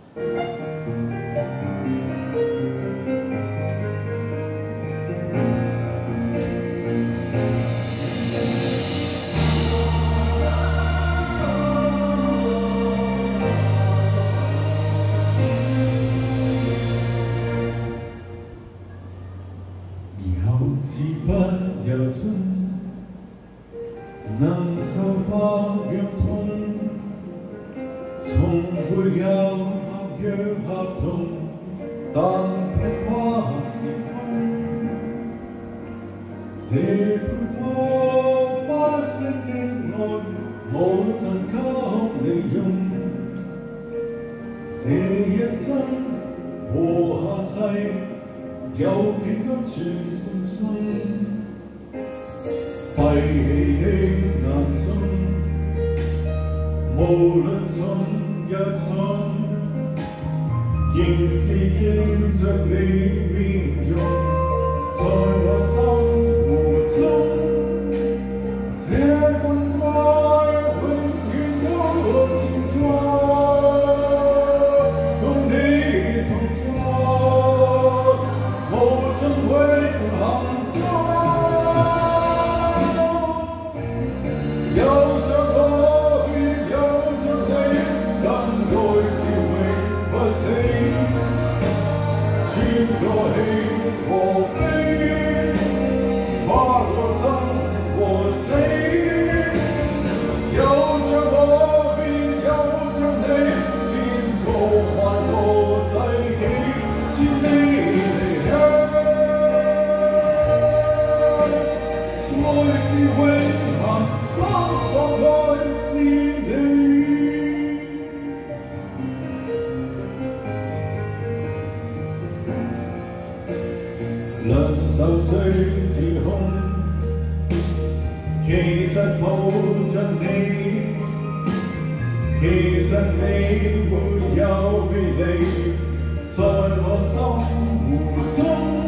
似不由衷，能受百樣痛，從沒有合約合同，但卻跨時空。這半顆不息的愛，我贈給你用。這一生和下世，有幾多串風霜？閉氣的眼中，無論重日重，仍是映着你面容，在我心湖中。這份愛永遠都存在，共你同在，無盡永恆中。有着我，便有着你，真愛是永不死，穿過喜和悲，跨過生和死。有着我，便有着你，千個萬個世紀，千里離鄉。愛是永恆，當所愛是你。兩手雖似空，其實抱着你，其實你沒有別離，在我心湖中。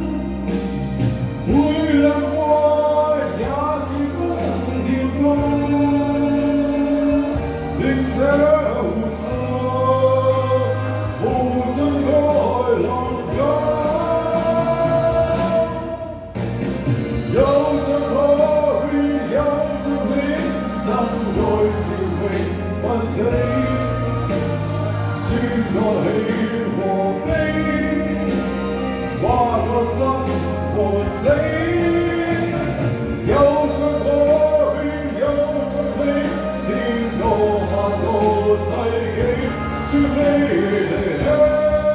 每兩愛也似風搖動，戀這湖上，無盡愛浪湧。有着我，便有着你，真愛是永不死，穿過喜和悲，跨過生和死。有着我，便有着你，千個萬個世紀，千里離鄉。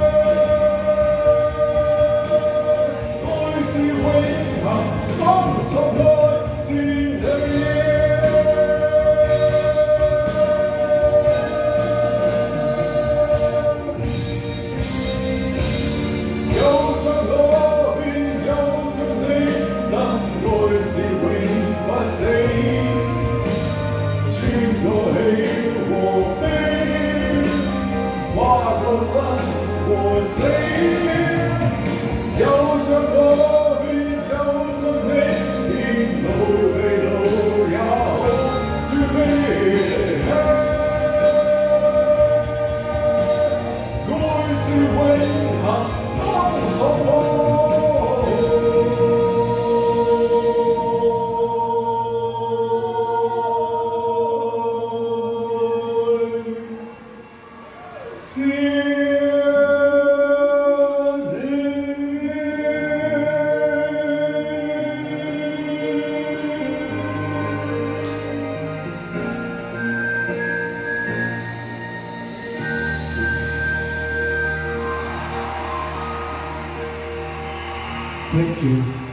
愛是永恆，當所愛是你。有着我，便有着你，真愛是永不死，穿過喜和悲，跨過生和死。有着我，便有着你，天老地老也好，千里離鄉。愛是永恆，當所愛是你。Thank you.